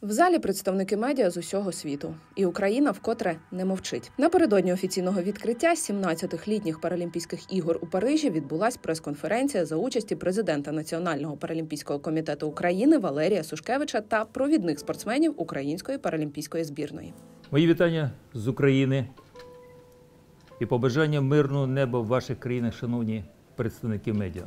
В залі представники медіа з усього світу. І Україна вкотре не мовчить. Напередодні офіційного відкриття 17-х літніх Паралімпійських ігор у Парижі відбулась прес-конференція за участі президента Національного паралімпійського комітету України Валерія Сушкевича та провідних спортсменів української паралімпійської збірної. Мої вітання з України і побажання мирного неба в ваших країнах, шановні представники медіа.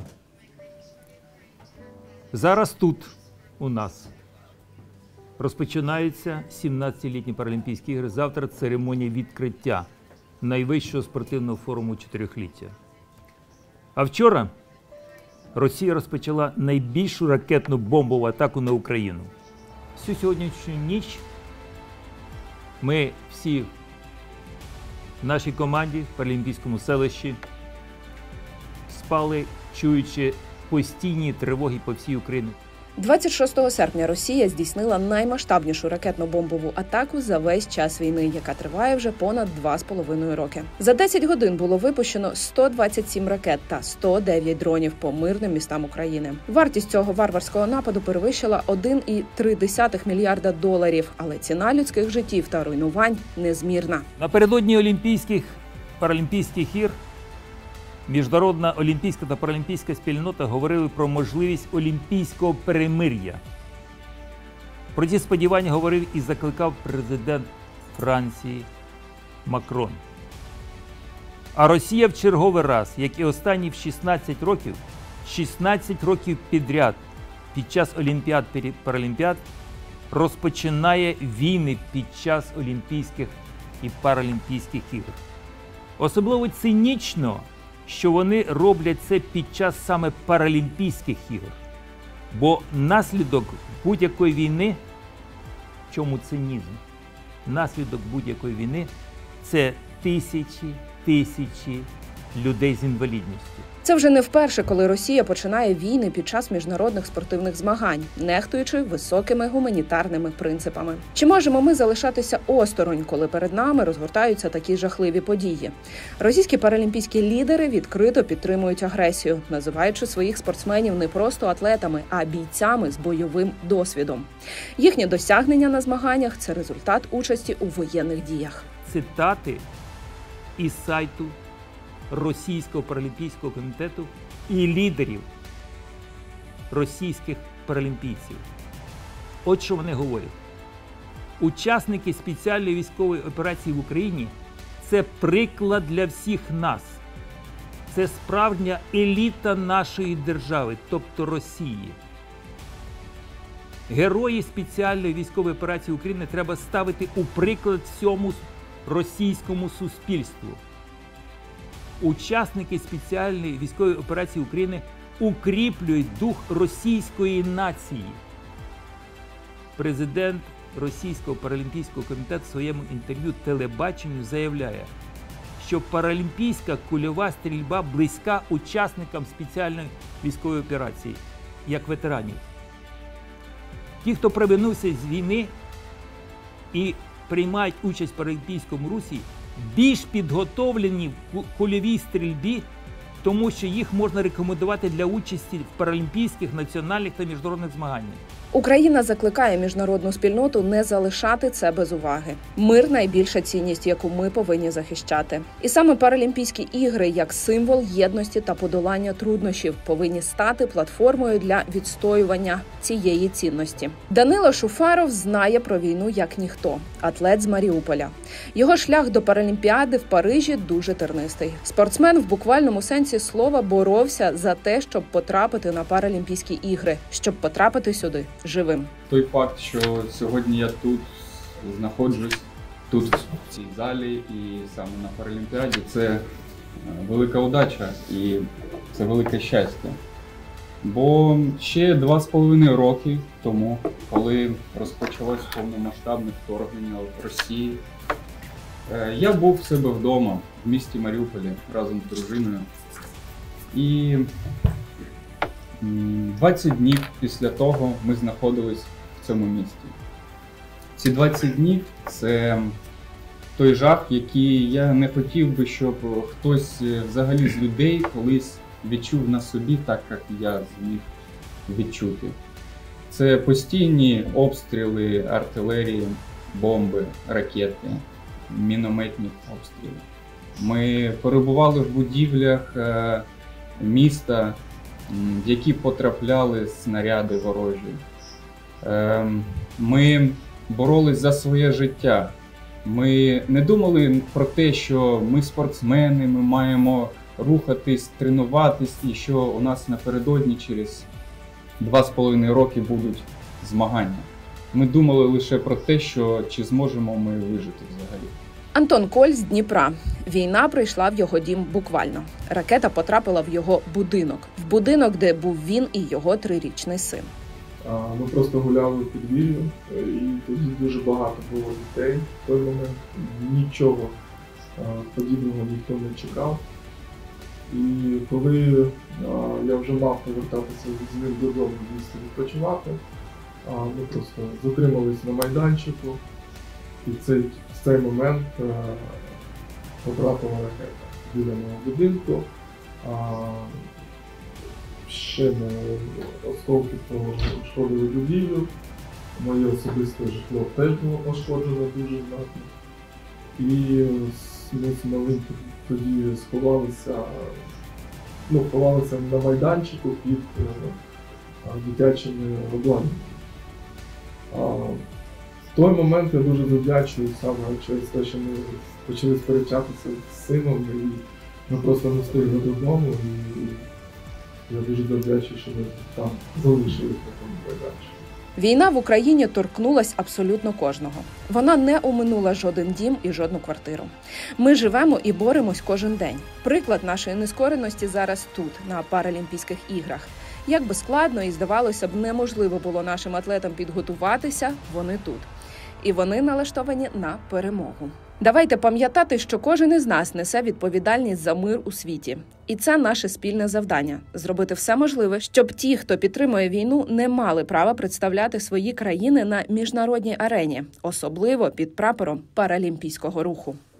Зараз тут у нас розпочинаються 17-літні Паралімпійські ігри. Завтра церемонія відкриття найвищого спортивного форуму чотирьохліття. А вчора Росія розпочала найбільшу ракетну бомбову атаку на Україну. Всю сьогоднішню ніч ми всі в нашій команді, в Паралімпійському селищі, спали, чуючи постійні тривоги по всій Україні. 26 серпня Росія здійснила наймасштабнішу ракетно-бомбову атаку за весь час війни, яка триває вже понад 2,5 роки. За 10 годин було випущено 127 ракет та 109 дронів по мирним містам України. Вартість цього варварського нападу перевищила $1,3 мільярда, але ціна людських життів та руйнувань незмірна. Напередодні Олімпійських Паралімпійських ігор Міжнародна олімпійська та паралімпійська спільнота говорили про можливість олімпійського перемир'я. Про ці сподівання говорив і закликав президент Франції Макрон. А Росія в черговий раз, як і останні 16 років підряд під час Олімпіад і Паралімпіад, розпочинає війни під час Олімпійських і Паралімпійських ігор. Особливо цинічно, що вони роблять це під час саме Паралімпійських ігор. Бо наслідок будь-якої війни, в чому цинізм? Наслідок будь-якої війни – це тисячі людей з інвалідністю. Це вже не вперше, коли Росія починає війни під час міжнародних спортивних змагань, нехтуючи високими гуманітарними принципами. Чи можемо ми залишатися осторонь, коли перед нами розгортаються такі жахливі події? Російські паралімпійські лідери відкрито підтримують агресію, називаючи своїх спортсменів не просто атлетами, а бійцями з бойовим досвідом. Їхні досягнення на змаганнях – це результат участі у воєнних діях. Цитати із сайту Російського паралімпійського комітету і лідерів російських паралімпійців. От що вони говорять. Учасники спеціальної військової операції в Україні – це приклад для всіх нас. Це справжня еліта нашої держави, тобто Росії. Герої спеціальної військової операції України треба ставити у приклад всьому російському суспільству. Учасники спеціальної військової операції України укріплюють дух російської нації. Президент Російського паралімпійського комітету в своєму інтерв'ю телебаченню заявляє, що паралімпійська кульова стрільба близька учасникам спеціальної військової операції, як ветеранів. Ті, хто повернувся з війни і приймають участь в паралімпійському русі, більш підготовлені в кульовій стрільбі, тому що їх можна рекомендувати для участі в паралімпійських, національних та міжнародних змаганнях. Україна закликає міжнародну спільноту не залишати це без уваги. Мир – найбільша цінність, яку ми повинні захищати. І саме Паралімпійські ігри, як символ єдності та подолання труднощів, повинні стати платформою для відстоювання цієї цінності. Данило Шуфаров знає про війну як ніхто. Атлет з Маріуполя. Його шлях до Паралімпіади в Парижі дуже тернистий. Спортсмен в буквальному сенсі слова боровся за те, щоб потрапити на Паралімпійські ігри, щоб потрапити сюди живим. Той факт, що сьогодні я тут знаходжусь, тут в цій залі і саме на Паралімпіаді, це велика удача і це велике щастя. Бо ще 2,5 роки тому, коли розпочалось повномасштабне вторгнення в Росії, я був в себе вдома, в місті Маріуполі, разом з дружиною. І 20 днів після того ми знаходились в цьому місті. Ці 20 днів – це той жах, який я не хотів би, щоб хтось взагалі з людей колись відчув на собі так, як я зміг відчути. Це постійні обстріли артилерії, бомби, ракети, мінометні обстріли. Ми перебували в будівлях міста, в які потрапляли снаряди ворожі. Ми боролись за своє життя. Ми не думали про те, що ми спортсмени, ми маємо рухатись, тренуватись, і що у нас напередодні через 2,5 роки будуть змагання. Ми думали лише про те, що чи зможемо ми вижити взагалі. Антон Коль з Дніпра. Війна прийшла в його дім буквально. Ракета потрапила в його будинок. В будинок, де був він і його 3-річний син. Ми просто гуляли в підвір'ю, і тоді дуже багато було дітей в той момент. Нічого подібного ніхто не чекав. І коли я вже мав повертатися з ним додому в місті відпочивати, ми просто затримались на майданчику, і в цей момент потрапила ракета біля мого будинку. Ще осколки пошкодили будівлю, моє особисте житло теж було пошкоджено дуже знатно. І ми з малим тоді ховалися на майданчику під дитячими обладнаннями. В той момент я дуже завдячую саме через те, що ми почали сперечатися з сином, і ми просто не встигли додому. Я дуже завдячую, що ми там залишилися на тому майданчику. Війна в Україні торкнулась абсолютно кожного. Вона не оминула жоден дім і жодну квартиру. Ми живемо і боремось кожен день. Приклад нашої нескореності зараз тут, на Паралімпійських іграх. Як би складно і, здавалося б, неможливо було нашим атлетам підготуватися, вони тут. І вони налаштовані на перемогу. Давайте пам'ятати, що кожен із нас несе відповідальність за мир у світі. І це наше спільне завдання – зробити все можливе, щоб ті, хто підтримує війну, не мали права представляти свої країни на міжнародній арені, особливо під прапором паралімпійського руху.